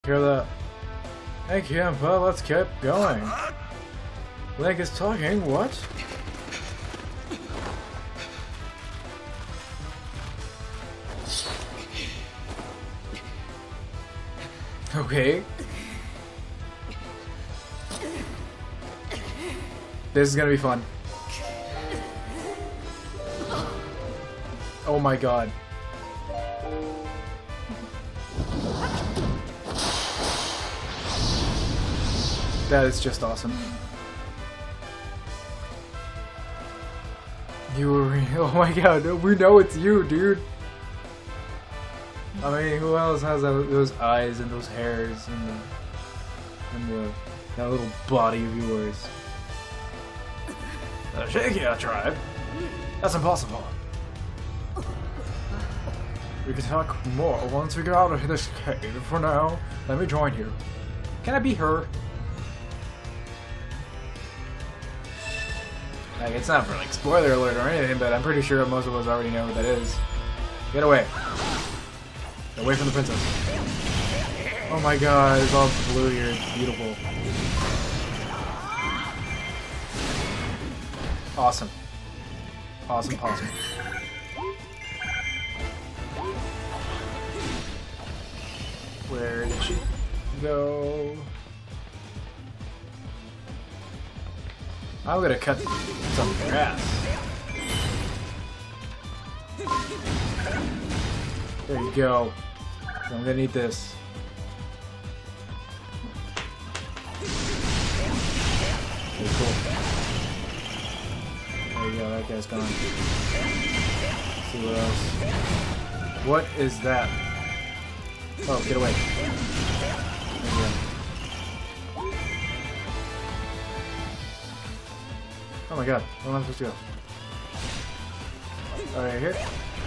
Hear that? Hey Kempa, let's keep going. Link is talking, what? Okay. This is gonna be fun. Oh my god. That is just awesome. You were oh my god, we know it's you, dude. I mean, who else has those eyes and those hairs and that little body of yours? The Shakia tribe? That's impossible. We can talk more once we get out of this cave. For now, let me join you. Can I be her? Like, it's not for like spoiler alert or anything, but I'm pretty sure most of us already know what that is. Get away. Get away from the princess. Oh my god, it's all blue here. It's beautiful. Awesome. Awesome, awesome. Where did she go? I'm gonna cut some grass. There you go. I'm gonna need this. Okay, cool. There you go, that guy's gone. Let's see what else. What is that? Oh, get away. There you go. Oh my god, where am I supposed to go? Oh, right here?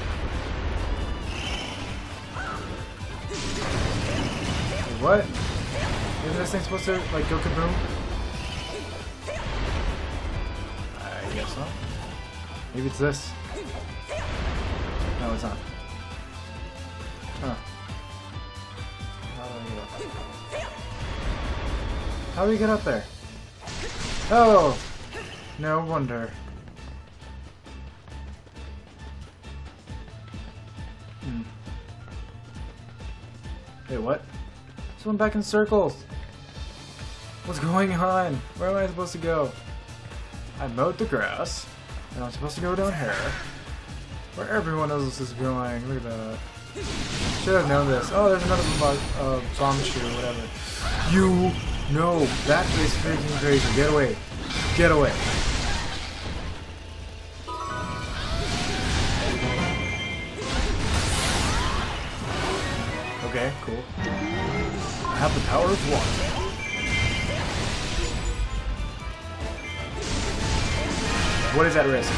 Wait, what? Isn't this thing supposed to, like, go kaboom? I guess not. Maybe it's this. No, it's not. Huh. How do we get up there? Oh! No wonder. Wait, what? Just went back in circles. What's going on? Where am I supposed to go? I mowed the grass, and I'm supposed to go down here. Where everyone else is going. Look at that. Should have known this. Oh, there's another bomb shoe, whatever. You know, that is freaking crazy. Get away. Get away. Okay, cool. I have the power of water. What is at risk?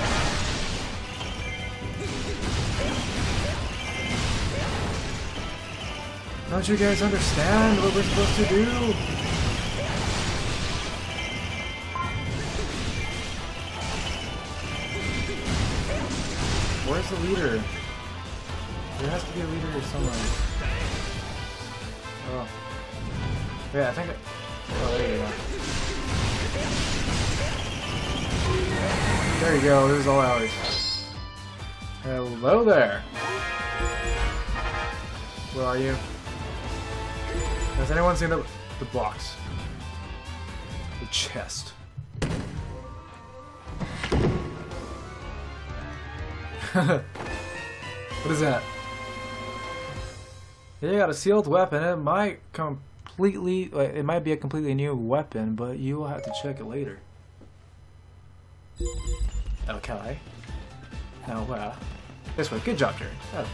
Don't you guys understand what we're supposed to do? Where's the leader? There has to be a leader here somewhere. Oh. Yeah, I think it... Oh, there you go. There you go, this is all ours. Hello there! Where are you? Has anyone seen the box? The chest. What is that? You got a sealed weapon. It might completely, it might be a completely new weapon, but you will have to check it later. Okay. Now, this way. Good job, Jerry.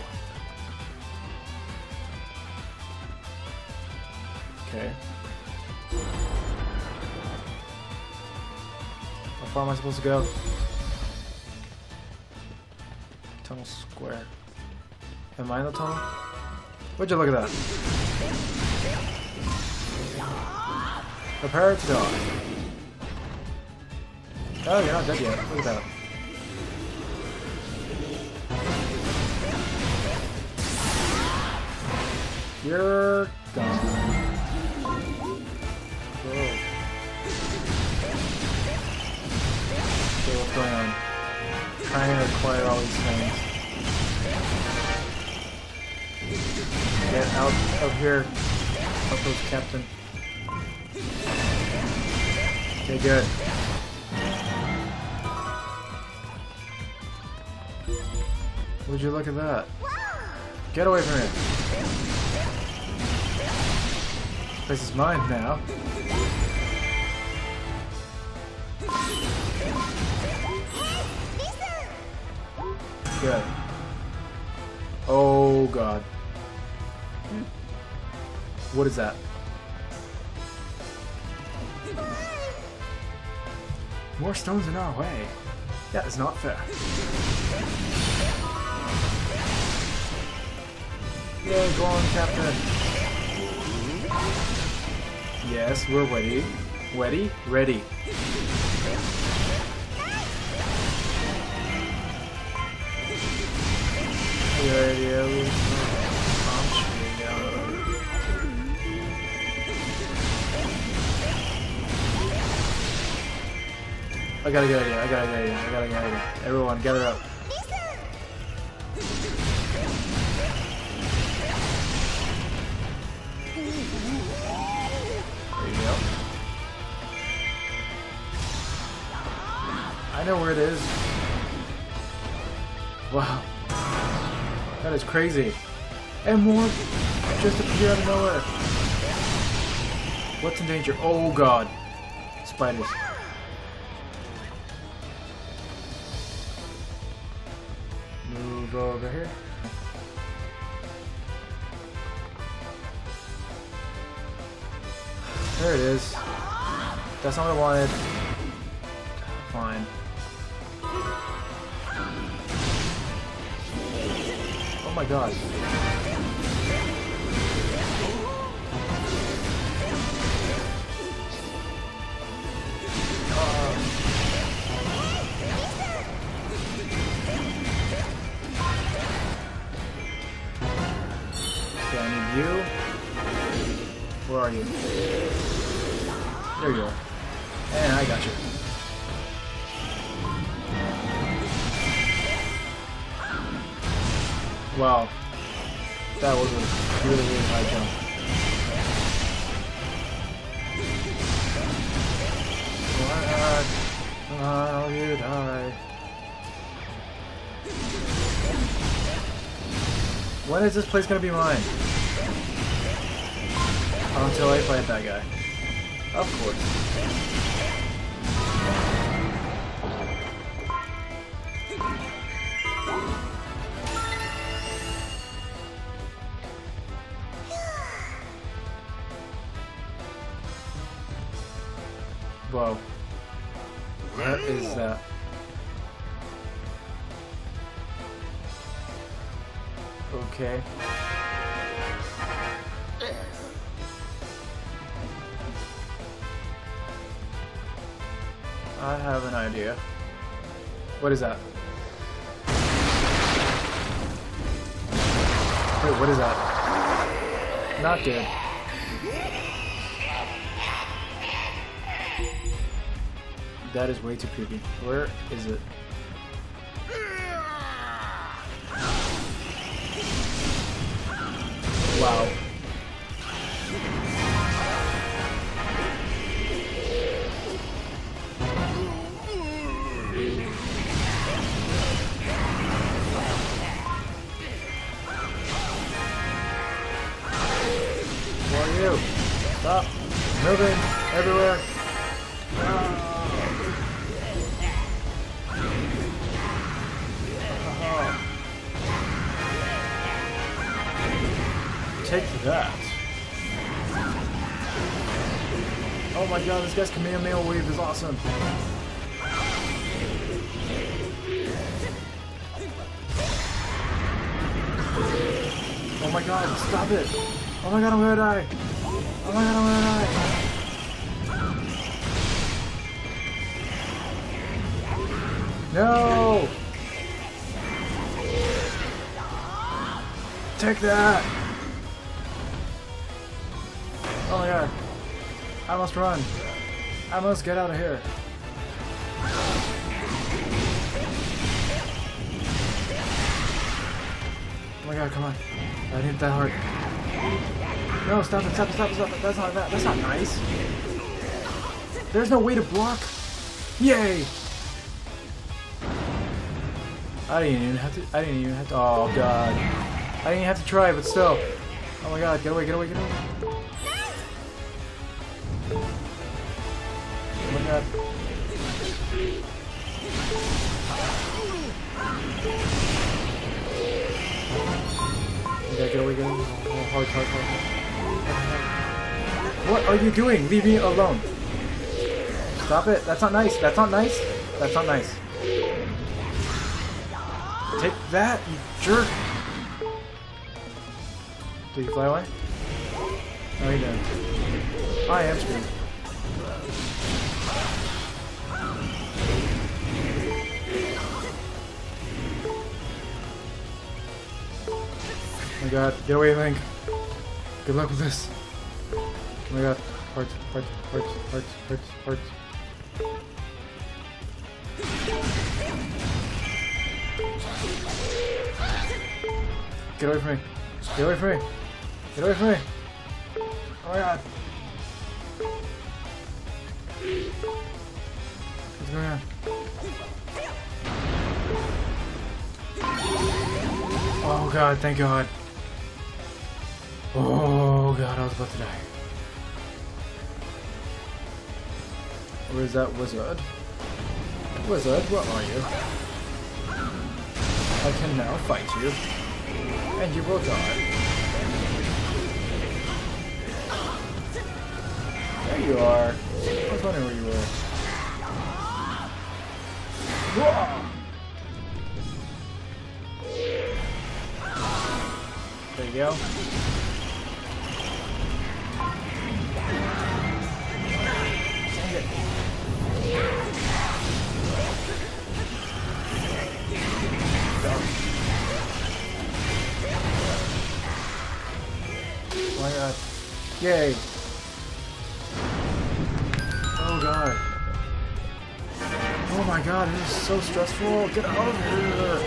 Okay. How far am I supposed to go? Tunnel square. Am I in the tunnel? Would you look at that? Prepare to die. Oh, you're not dead yet. Look at that. You're gone. going on? Trying to acquire all these things. Get out of here. Help us, Captain. Okay, good. Would you look at that? Get away from it. This place is mine now. Good. Oh god. What is that? More stones in our way. That is not fair. Yeah, go on, Captain. Yes, we're ready. Ready? Ready. I got a good idea. I got a good idea. Everyone, gather up. There you go. I know where it is. Wow. That is crazy. And more just appear out of nowhere. What's in danger? Oh god. Spiders. Move over here. There it is. That's not what I wanted. Fine. Oh my god. Okay, I need you. Where are you? There you are. And I got you. Wow. That was a really, really high jump. Oh, you die. When is this place gonna be mine? Until I fight that guy. Of course. Whoa. What is that? Okay. I have an idea. What is that? Wait, what is that? Not good. That is way too creepy. Where is it? Wow. Who are you? Stop moving everywhere. Take that. Oh my god, this guy's Kamehameha wave is awesome. Oh my god, stop it. Oh my god, I'm gonna die. Oh my god, I'm gonna die. No! Take that! Oh my god. I must run. I must get out of here. my god, come on. I didn't hit that hard. No, stop it, stop it, stop it, stop it. That's not that. That's not nice. There's no way to block. Yay! I didn't even have to. Oh god. I didn't even have to try, but still. Oh my god, get away, get away, get away. Oh my god. Okay, get away, get away. Oh, hard, hard, hard, hard. What are you doing? Leave me alone. Stop it. That's not nice. That's not nice. That's not nice. Take that, you jerk. Did you fly away? No, you didn't. I am screwed. Oh my god, get away, Link. Good luck with this. Oh my god. Hearts, hearts, hearts, hearts, hearts, hearts. Get away from me. Get away from me. Get away from me. Oh my god. What's going on? Oh god, thank god. Oh god, I was about to die. Where is that wizard? Wizard, where are you? I can now fight you. And you will die. There you are. I was wondering where you were. Whoa! There you go. Dang it. Oh my god. Yay. Oh god. Oh my god, this is so stressful. Get out of here.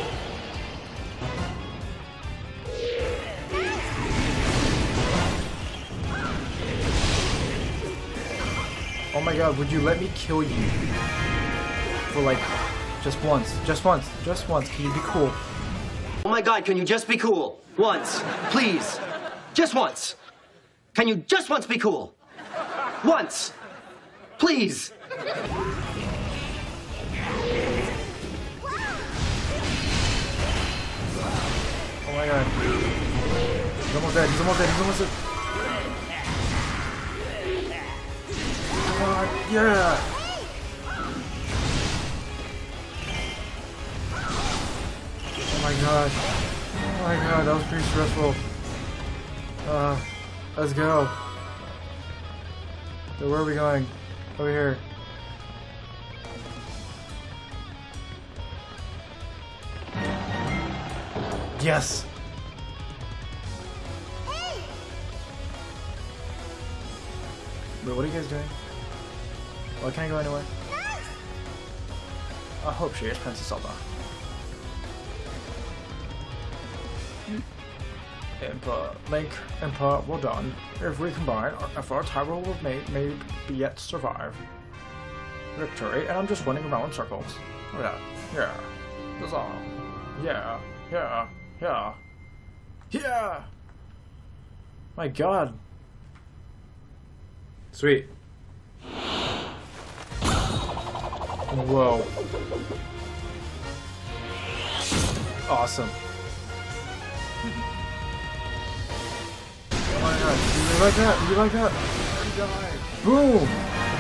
Oh my god, would you let me kill you? For like, just once. Just once. Just once. Can you be cool? Oh my god, can you just be cool? Once. Please. Just once. Can you just once be cool? Once. Please. Oh my god. He's almost dead. He's almost dead. He's almost dead. God, yeah. Oh my god. Oh my god, that was pretty stressful. Let's go. So where are we going? Over here. Yes! Wait, what are you guys doing? Well, can't I go anywhere? I hope she is Princess Zelda. Emperor, Link, Emperor, well done. If we combine, our effort, Hyrule will may yet survive. Victory, and I'm just running around in circles. Oh yeah, yeah. That's all. Yeah, yeah, yeah. Yeah! My god. Sweet. Whoa. Awesome. Oh my god, do you like that? Do you like that? Boom!